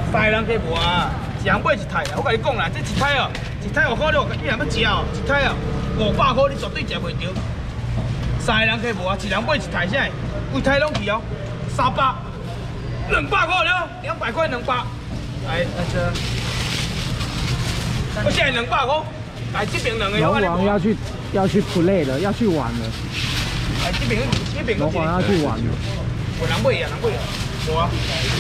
3个人计无啊，一人买一台啊！我甲你讲啦，这一台哦，一台5块6，你若要食哦，一台哦500块，你绝对食袂着。3个人计无啊，一人买一台啥？规台拢去哦，300，200块了，200块200。来，这，我现在200块。来这边2个。 龙王要去 play 了，要去玩了。 来这边龙王要去玩了。 有人买啊，无啊。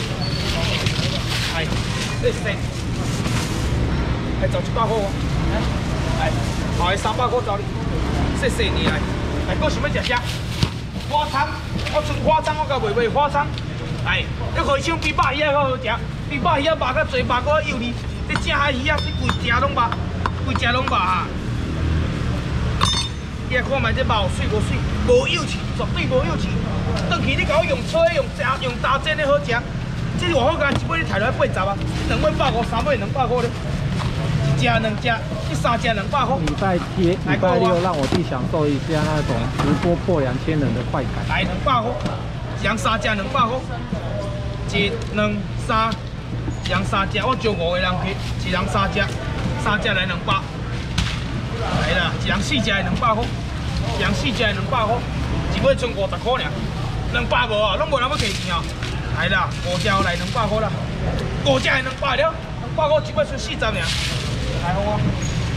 哎，这是。来找100块哦。来，后个300块找你。谢谢你来。来，搁想要食啥？花肠，我剩花肠，我甲卖花肠。来，你可以抢比巴鱼仔较好食，比巴鱼仔肉较侪，肉搁幼腻。你正海鱼仔，你规只拢肉，规只拢肉哈。你来看卖这肉水无水，无幼气，绝对无幼气。转去你甲我用炒的、用炸煎的好食。这外口干一尾你抬落来80啊，2尾150，3尾200块咧。一只2只，这3只200块。 礼拜六让我去享受一下那种直播破2000人的快感。 来200块，一人3只200块，一、2、3，一人3只，我招5个人去，一人3只，3只来200。来啦，一人4只的200块，一人4只的200块，一尾剩50块尔，200无啊，拢无人要摕钱哦。来啦，5只来200块啦，5只的200了，200块一尾剩40尔。来好我，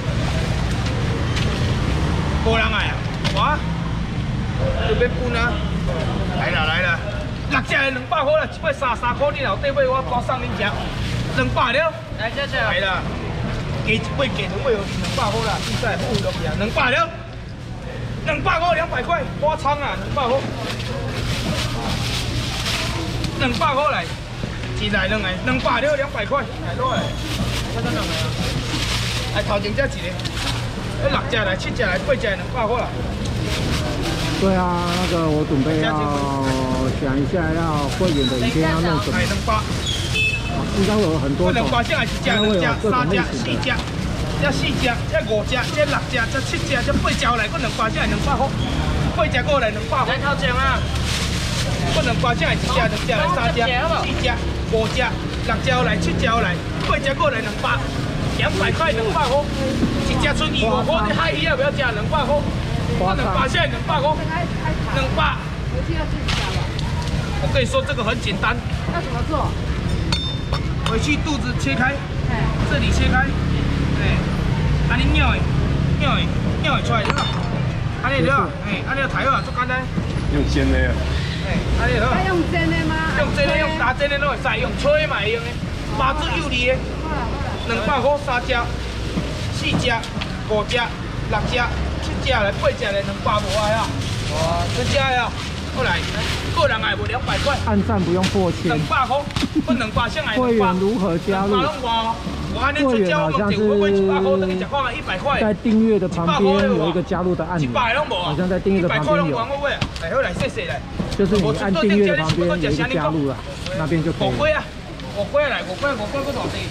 无人爱啊，哇，就要分啊！来啦，6只的200块啦，一尾33块，你后底买我包送恁食，200了。来这些。来啦，加一尾加2尾200块啦，现在不落去啊，200了，200块200块，花仓啊200块，200块来，一来2个，200了200块，来落来，看到2个啊。来头前这一个，6只来7只来8只200块啦。 对啊，那个我准备要想一下，要会员的影片要弄什么？ 来200， 应该会有很多种。 200只1只、2只、3只、4只，这4只、这5只、这6只、这7只、这8只来，搁200只200块，8只搁来200块。来头前啊！搁200只1只、2只来3只、4只、5只、6只来7只来，8只搁来200块200块，一只剩25块，你海鱼要不要加200块？200现在200块，200。我跟你说这个很简单， 要怎么做？ 回去肚子切开，这里切开，安尼鸟会出来对吧？安尼对吧？安尼抬好啊，足简单。 用煎的啊？ 安尼好。 用煎的吗？ 用煎的、用打煎的都会使，用吹嘛会用的，麻子幼腻的。200块3只、4只、5只、6只、7只来8只来200无爱啊！哇，这只啊，过来，个人爱无200块。 按赞不用破千。 200块，我200先来200。 会员如何加入？会员好像是在订阅的旁边有一个加入的按钮，好像在订阅的旁边有。就是你按订阅的旁边有一个加入了，那边就可以。 5块啊，5块来，5块搁多少钱？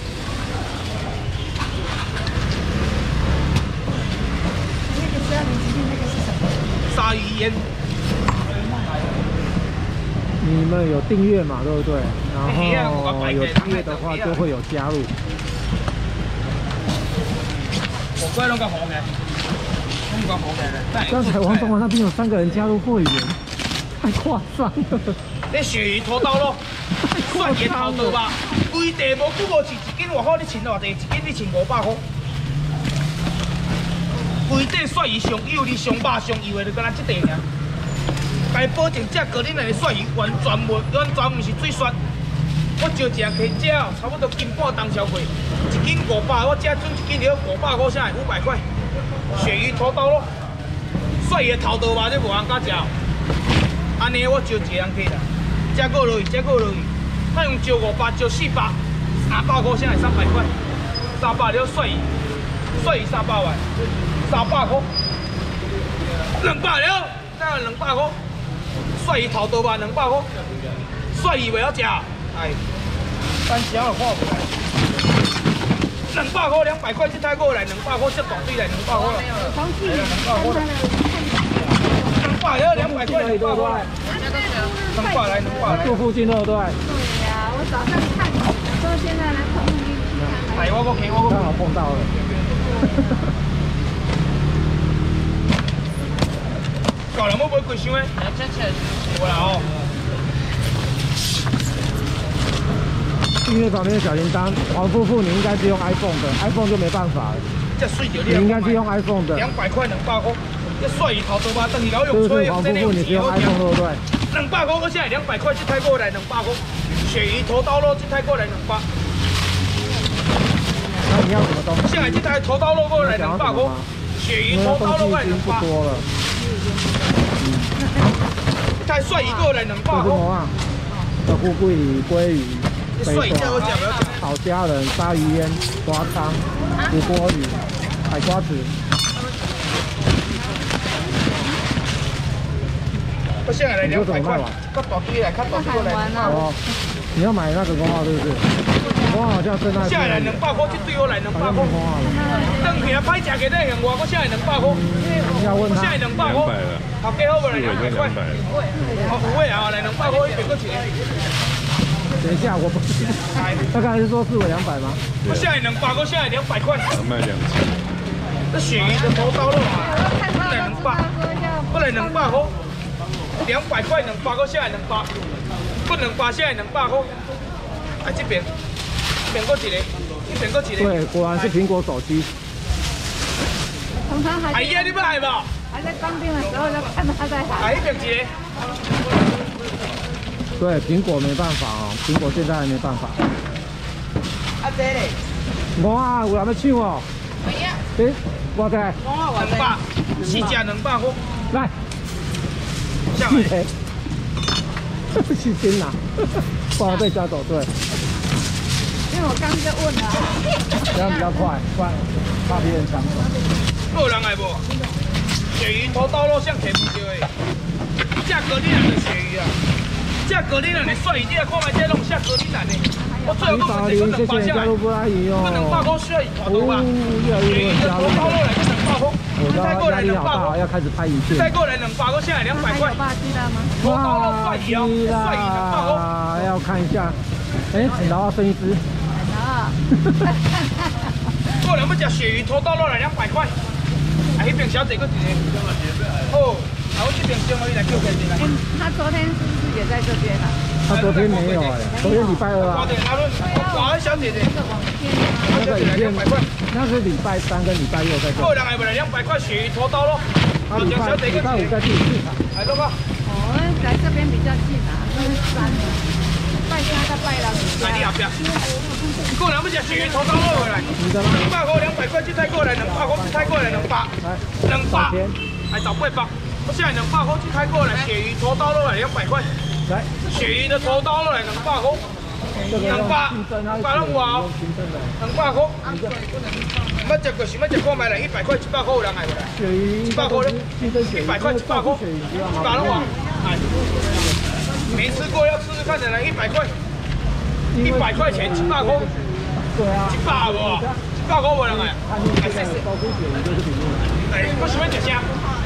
鲨鱼烟。 你们有订阅嘛，对不对？然后有订阅的话就会有加入。 5块拢较红的，拢较红的。 刚才王总那边有3个人加入会员，太夸张了。 你鱈鱼土豆咯，蒜叶头豆吧，规地无久无饲，一斤外口你称偌济？一斤你称500块。规地鳝鱼上幼哩、上肉、上油的，就敢若这地尔。该保证这个恁的鳝鱼完全毋是水刷。我招一个客者哦，差不多斤半当销过，一斤500，我这准一斤了500块，啥500块。鱈鱼土豆咯，鳝鱼头豆吧，你无人敢食。安尼我招一个人客啦，这个落去，这个落去，咱用招500，招400，300块，啥300块，300了鳝鱼300万。300块，200了，那200块，鳝鱼头豆吧200块，鳝鱼袂晓食，哎，单小就看不来。200块200块，这太过来200块，这大堆来200块了。来200块，200了200块200块，200来200来。 住附近对不对？ 对呀，我早上看，说现在来碰运气， 哎，我刚好碰到了。 搞人要买贵箱诶？有啦哦。 订阅旁边的小铃铛，黄夫妇你应该是用 iPhone 的 ，iPhone 就没办法了。 这水着你应该是用 iPhone 的。 200块200块，这帅鱼头多吧？等于老用吹， 黄夫妇你是用 iPhone 对不对 ？200块，我现在200块，这泰国来200块。鳕鱼头刀肉，这泰国来200。 那你要什么东西？ 现在这台头刀肉过来200块。鳕鱼头刀肉过来200。 不多了。 这台帅鱼过来200块。 这富贵鲑鱼。 帅鱼叫我讲不要讲。 好家人、鲨鱼烟、花汤、胡锅鱼、海瓜子。 我现在来200块，较大堆来，较大堆来。 哦，你要买那个公号是不是？公号好像是那。 现在来200块，这对我来200块。等起来歹食嘅在向我，我现在200块。 要问他。 现在200块。好几好不来200块。好有位啊，来200块一边个钱。 等一下，我不是。他刚才是说4尾200吗？ 我现在200块，现在200块。 卖2000。 这鳕鱼的头刀肉啊，不来200，不来200块。200块200块，现在200，不200，现在200块。哎，这边过一个，这边过一个。 对，果然是苹果手机。 通常还。 哎呀，你不来吧？ 还在当兵的时候就看他在喊。 哎，这边一个。 对，苹果没办法哦，苹果现在还没办法。 啊，这嘞。 我啊，有人要抢哦。 没呀。 诶，我在。 200，4只200块。 来。 下来。 是真呐，不然被抓走对。 因为我刚就问了。 这样比较快，怕别人抢走。 有人来不？鳕鱼头刀肉像摕不着的，这格林兰的鳕鱼啊，这格林兰的帅鱼，你来看卖，这拢下格林兰的。我最后都问这个200下来，不200块需要大头吧？鳕鱼的头刀肉来个200块。再过来200块， 要开始拍影片。 再过来200块，现在200块。头刀肉帅鱼哦，帅鱼200块。 要看一下，哎，请劳到分析师。 过来要吃鳕鱼头刀肉来200块。啊，那边小姐个一个。哦，啊，我这边先可以来叫起来。 他昨天是不是也在这边啊？ 他昨天没有哎，昨天礼拜2啊。 哇，小姐姐。 那个影片200块，那是礼拜3跟礼拜6在这。 过人来不来200块鳕鱼头刀肉？ 礼拜5在第4场。 来这个。 哦，来这边比较近啊，这是3的。拜3到拜6。 来你后边。过人要吃鳕鱼头刀肉回来。200块200块，这泰过来200块，这泰过来200，还找800。我现在200块，这泰过来鳕鱼头刀肉来200块。 来， 鳕鱼的头刀肉来200块。200拢有哦，200块。要吃过想要吃看卖来100块100块有人来不来？100块嘞，100块100块，100拢有。哎，没吃过要试试看的来100块，100块钱100块。 对啊。 100无，100块无人来。哎，谢谢。哎，我想要吃啥？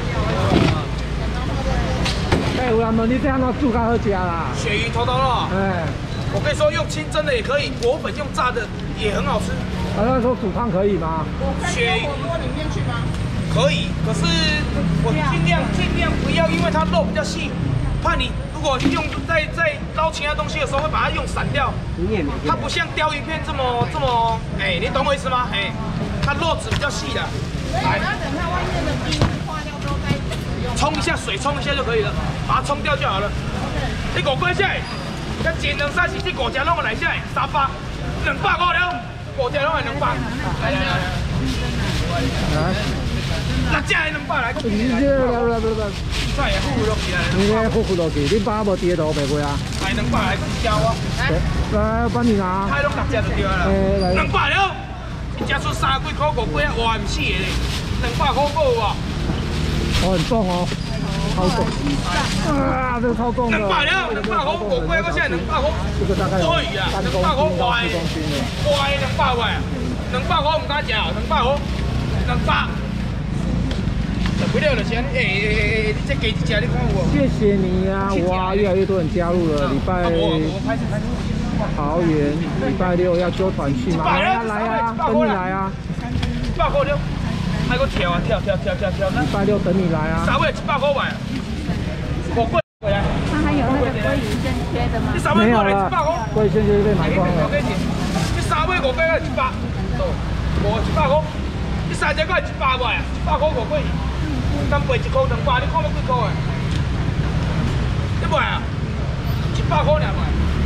哎，有人问你这样煮较好吃啦？ 鳕鱼头刀肉。 哎。 我跟你说，用清蒸的也可以，果粉用炸的也很好吃。 那说煮汤可以吗？ 鳕鱼锅里面去吗？可以，可是我尽量不要，因为它肉比较细，怕你如果用在捞其他东西的时候会把它用散掉。它不像鲷鱼片这么，哎，你懂我意思吗？哎，它肉质比较细的。 哎，那等它外面的冰化掉之后再冲一下水，冲一下就可以了，把它冲掉就好了。你5块下来。这前2、3、4、这5只拢来下300，200块了，5只拢系200。来，6只系200来。再也付落去啦。 你咧付落去，你爸无跌到袂过啊？ 系200来交我。 来，帮你拿。 太拢6只就对啦。200了，一只出3几块5几啊，哇唔死的咧，200块够有啊。 哦，很重哦。超重啊！这个超重的。200 了，200块5块，我现在200块。 这个大概多余啊，200块歪200块，200块我唔敢食，200块，200。不了就先，你这鸡一只你看有无？ 谢谢你啊！哇，越来越多人加入了，礼拜。 我拍。 桃园礼拜六要揪团去吗？来啊来啊，等你来啊 ！100块了，还个跳啊跳！礼拜六等你来啊 ！3尾100块买，我贵回来。 它还有那个鲑鱼先切的吗？ 没有了，鲑鱼先就是被买光了。 你3尾5块100，无100块。你3只个100块啊，100块5块。刚卖1块200，你看要几块啊？你卖啊？100块尔卖。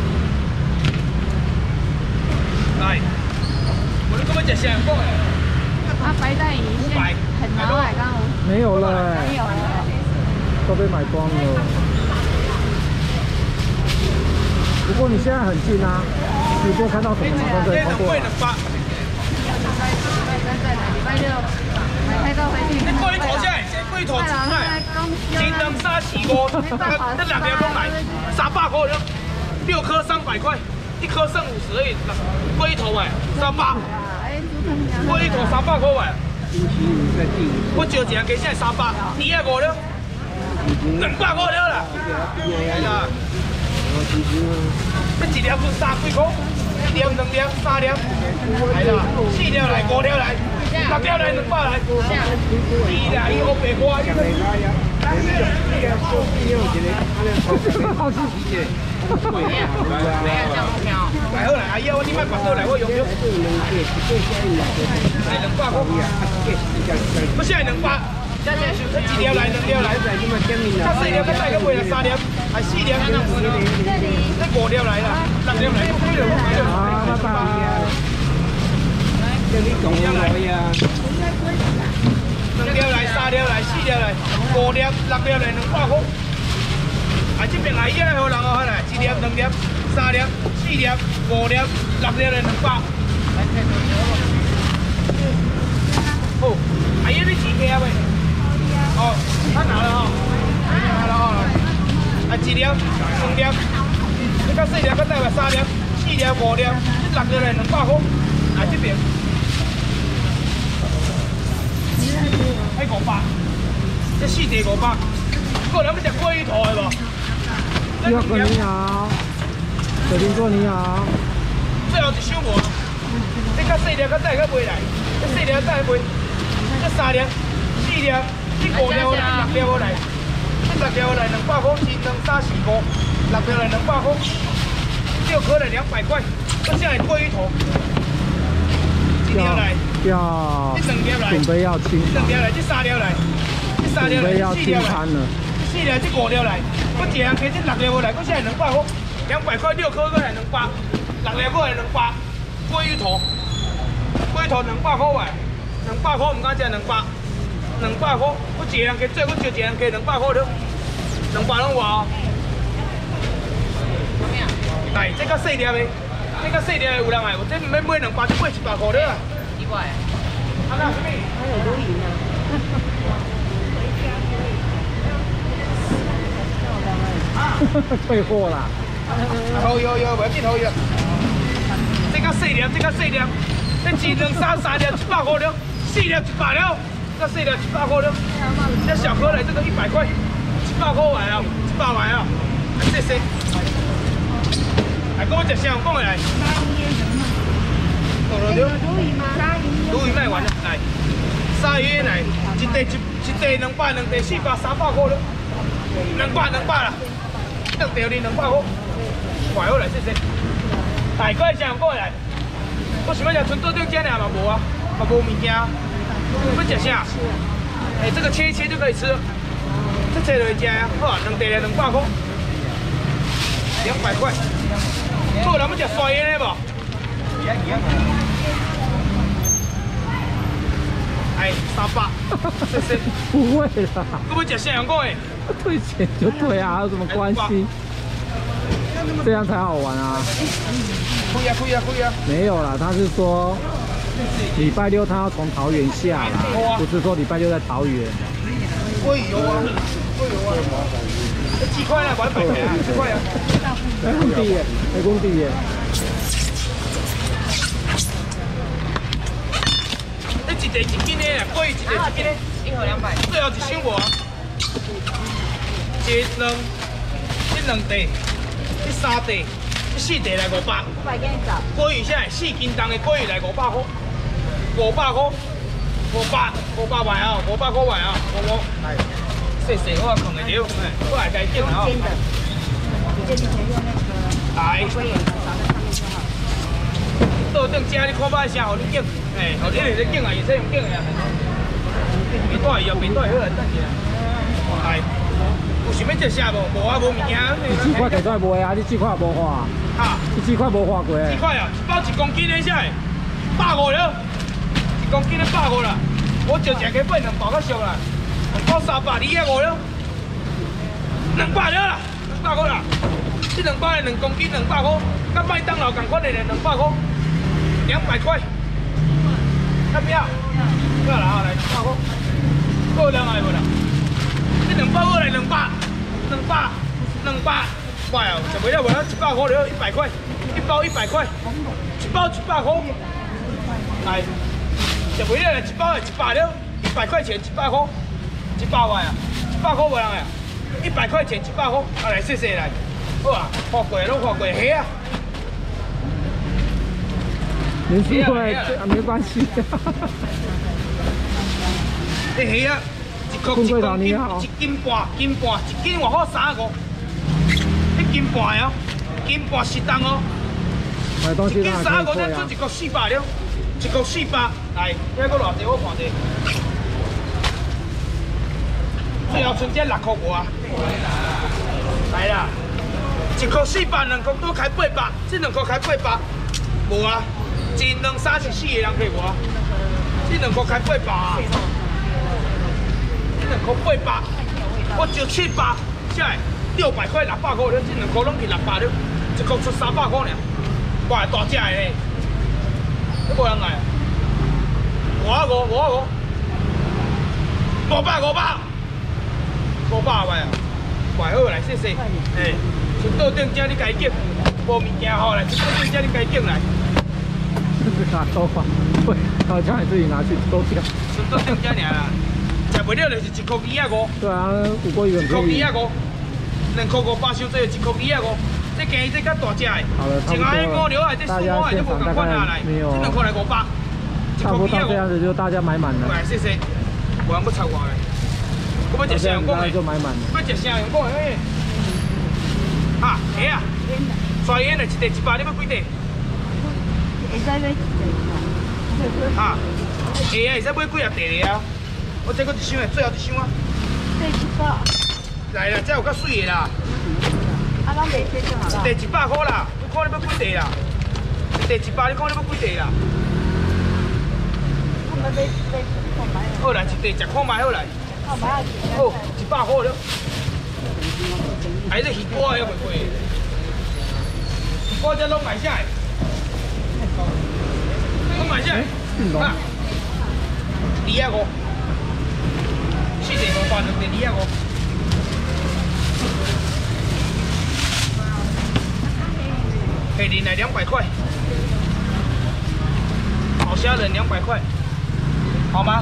来，我你今日食啥讲的？ 啊，白带鱼现在很老哎，刚刚没有了， 没有了， 都被买光了。不过你现在很近啊，直播看到什么马上可以超过。 礼拜六买太多回去。 你龟头先，龟头煮菜，金灯沙起锅，这2条拢来，300块了，6颗300块，1颗剩50而已。龟头哎，300，龟头300块哎。我招一人加起来300，你也5了，200块了啦。係啦，这1条是3几块，1条、2条、3条，係啦，4條來，5條來，6條來，200來，2啦，伊好白花。来好啦，阿姨，我你莫拔刀来，我用用。来200块，不是200，1条来，2条来，較4條，較大個賣啦3條，係4條，你5條來啦，6條來， 好，拜拜。 2條來，3條來，4條來，5條，6條來200塊。啊，这边来一个好人哦，来1條、2條、3條、4條、5條、6條來200。哦，阿姨你自己啊喂？哦，他拿了哦，拿了哦。啊，1條、2條，你較4條，較大個3條、4條、5條，這6條來200塊。啊，这边，喺500，這4條500。個人要食龜頭係無？ 第二個你好，水瓶座你好。 最後一箱無，你較細條較大個賣來，這細條再賣，這3條、4條，這5條來，6條來，這6條來200塊，金燈沙4個，6條來200塊，6顆來200塊，這下來龜頭，1條來，這2條來， 準備要清 ，2條來，這3條來，這3條來，4條來。4條，這5條來，我一人加這6條來，我現在200塊，200塊6顆過來200，6條過來200，龜頭200塊喂，200塊唔敢食200塊，我一人加做，我就一人加200塊了，200攏有哦。來，這個細條的，這個細條的有人愛，我這唔免買200，就買100塊了啊。100。啊那什麼？還有鱸魚呢。 退貨啦！ 好有，唔要緊好有。這個細條，這2、3、3條100塊了，4條100了，這4條100塊了。這小顆的這個100塊，100塊買啊，100買啊，謝謝。來，跟我食啥？講來。鱸魚賣完了，來，鯊魚來，一地200，兩地400，300塊了，200啦。2條你200塊，快好來謝謝。大哥想過來，我想要吃春豆豆煎的嘛無啊，嘛無物件。要吃啥？哎，這個切一切就可以吃，這切落去吃啊，好啊，2地來200塊，200塊。做人要吃酸的無？哎，300，謝謝。 不會啦。 我要吃啥樣講的？ 退錢就退啊，有什麼關係？這樣才好玩啊！ 可以啊！ 沒有啦，他是說禮拜六他要從桃園下啦，不是說禮拜六在桃園。 會有啊！幾塊啦？100塊啊！100塊啊！ 沒工地耶！ 你一地1斤的，貴一地1斤的，1盒200。最後一箱無啊？1、2、這2地，這3地，這 4地来500。 500给你找。 鲑鱼现在4斤重的鲑鱼来500块，500块，500块啊，500块块啊，我来，细细我放得了，我来该整啊。 煎的，直接你可以用那个来， 龟眼扫在上面就好。 倒顿吃你看摆声，互你整，互你来整啊，也使用整的啊。别带伊啊，别带好来等下。来，有想要食啥无？无啊，无物件。 这块摕出来卖啊？你这块无花？ 哈？ 这块无花过？ 这块啊，一包1公斤的啥？150了，1公斤的150啦。我就只去买2包较俗啦，2包300，你遐5了，200了啦，200块啦。这2包的2公斤200块，甲麦当劳同款的200块，200块。要不要？不要啦，好来200块。够人来无啦？这2包过来200，快啊！食袂了无啦，100块了，100块，1包100块，1包100块。来，食袂了，一包的100了，100块钱100块，100块啊，100块无人啊，100块钱100块，啊来谢谢来，好啊，花过拢花过，虾啊， 没事过来没关系。 这虾啊，1颗1公斤，1斤半，1斤外口35，1斤半哦，1斤半10吨哦，1斤35才做1颗400了，1颗400，来，遐个偌济我看者，最后剩这6块外，来啦，1颗400，2颗多开800，这2颗开800，无啊，一2、3、4个人去无啊，这2颗开800啊。2颗800，我就700，这600块600块了，这2颗拢去600了，1颗出300块尔，哇，大只的嘞，你无人来，500，500块啊，怪好来，谢谢，先倒顿这你家捡，无物件好来，先倒顿这你家捡来。 这是啥刀法？会，好像你自己拿去都掉。 先倒顿这尔啦。食袂了就是1颗2.5。对啊 ，5块元可以。 1颗2.5，2颗500收做1颗2.5。这鸡这较大只的。 好了，差不多了。大家现场大概没有。 这2颗来500。 差不多这样子就大家买满了。 对，谢谢。无人要超我嘞。我要食啥样讲的？ 就买满了。 要食啥样讲的？啊，虾啊，刷烟的1袋100，你要几袋？ 会使买1袋。 啊，会啊，会使买几啊袋的啊？我这个1箱的，最后1箱啊。 这100。 来啦，这有较水的啦。 啊，咱卖这就好了。 1袋100块啦，你看你要几袋啦？1袋100，你看你要几袋啦？ 我们买看卖。 好啦，1袋10看卖好来。 看卖啊！ 好，100块了。还是鱼锅还袂贵？鱼锅这拢买下来，拢买下来。啊，2.5，4袋500，2袋2.5。黑鳞来200块，好虾仁200块，好吗？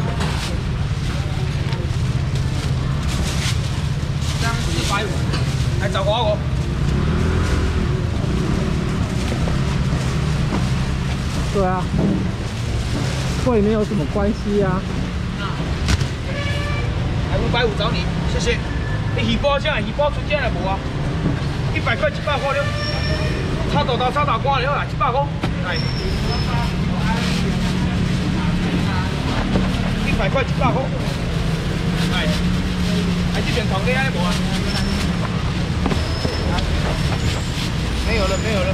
这样450，来找我。 对啊，贵没有什么关系啊。 来550找你，谢谢。你鱼包啥？鱼包出这来无啊？100块100块了。炒豆豆、炒豆干了啦，100块。来，100块100块。来，来这边同的还无啊？没有了，没有了。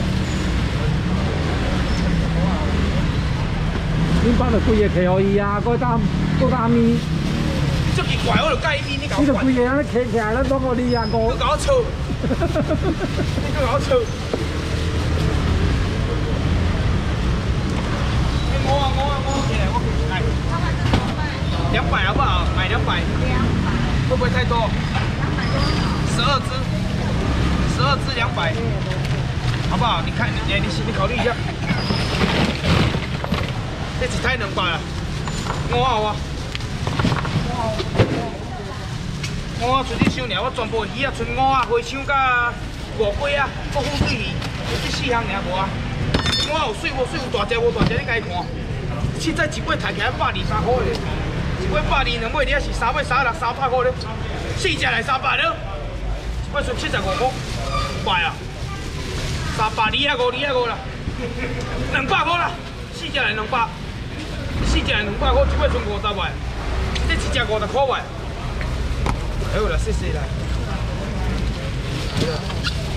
恁爸就规个摕互伊啊，搁打咪。 足奇怪，我就介意你搞。 你就规个安尼摕起来，咱拢互你啊， 你搞我操！你搞我操！我起来，我来。200好不好？买200。会不会太多？12只200，好不好？你看，你考虑一下。这一台200了，5好啊。5出去收尔，我全部鱼啊，剩5啊，花枪甲5龟啊，国风水鱼， 这4项尔无啊。我有水无水，有大只无大只，你家己看。凊彩一尾抬起来120、3块咧，一尾120，两尾咧是3尾36、300块咧，4只来300了，一尾剩75块，卖啊，300、250啦，200块啦，4只来200，4只来200块，一尾剩50块，这一只50块卖。好啦，谢谢啦。